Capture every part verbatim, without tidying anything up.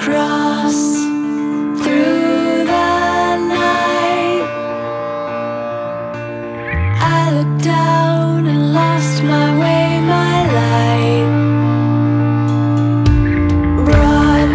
across through the night. I looked down and lost my way, my light brought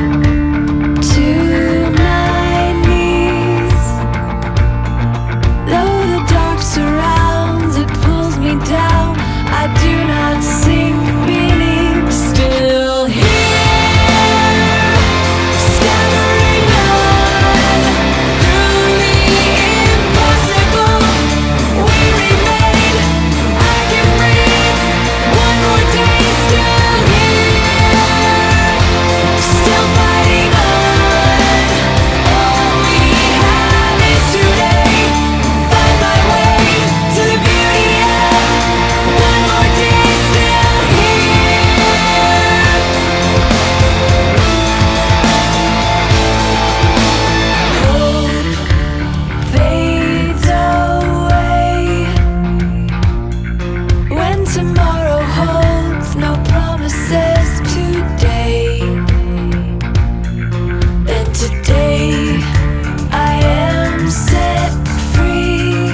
to my knees. Though the dark surrounds, it pulls me down. I do not sink beneath. Still here, staggering on through the impossible. We remain. I can breathe. One more day. Still here, still fighting on. All we have is today. Find my way to the beauty of one more day. Still here. Hope fades away when tomorrow holds no promises today. Then today I am set free.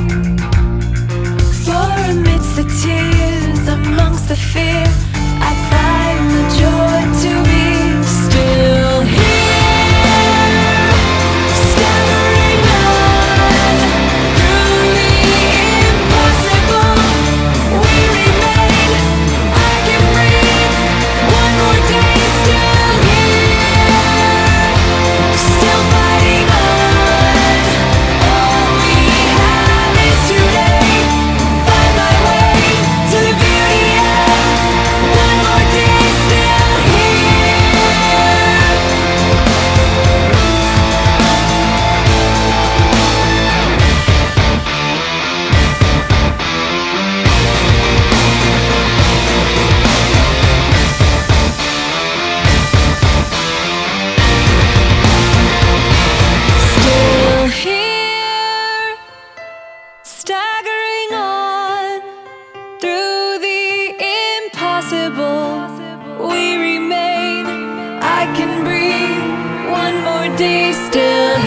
For amidst the tears, amongst the fear, I find the joy to be still here, staggering on through the impossible. We remain. I can breathe. One more day. Still here, still fighting on. All we have is today. Find my way to the beauty of one more day. Still here. Still here, staggering on through the impossible. We remain. I can breathe. One more day. Still